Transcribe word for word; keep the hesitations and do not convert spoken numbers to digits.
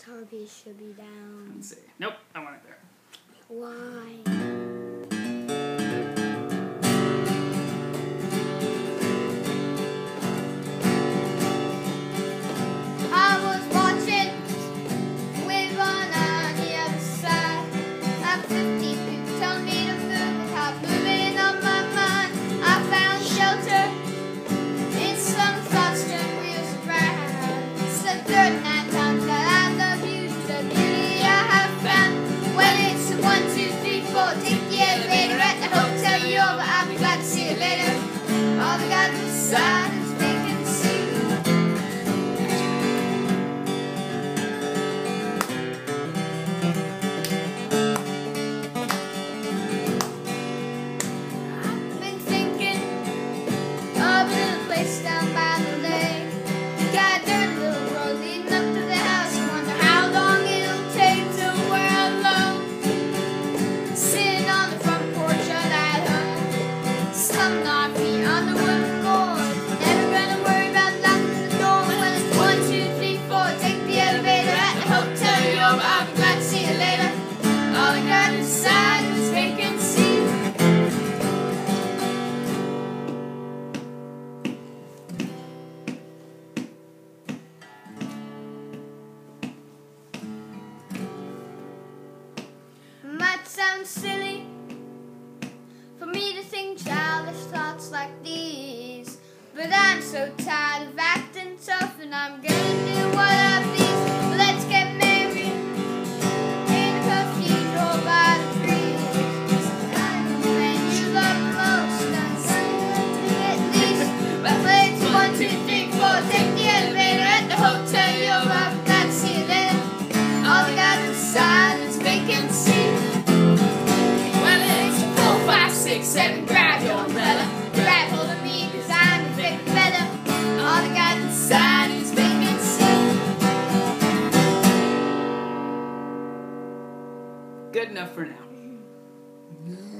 guitar piece should be down. Let's see. Nope, I want it there. Why? Take the elevator at the Hotel Yorba. I'll be glad to see you later. All we got inside is vacancy. I've been thinking of a little place down by the lake. Got a dirty little road leading up to the house. You wonder how long it'll take till we're alone. Sitting on the front porch of that home, slumming our feet on the wooden floor. Never gonna worry about locking the door. When it's one, two, three, four, take the elevator at the Hotel Yorba. I'll be glad to see you later. All I got inside is vacancy. Might sound silly for me to think childish thoughts like these, but I'm so tired of acting tough, and I'm gonna do what I please. Let's get married in a cathedral by the trees. I'm the man you love most, I'm gonna at least. But it's one, two, three, four, take the elevator at the Hotel Yorba. I'm glad to see you later. All I got inside is vacancy. Six, seven, grab your umbrella. Grab hold of me, cause I'm a bit better. All I got inside is vacancy. Good enough for now.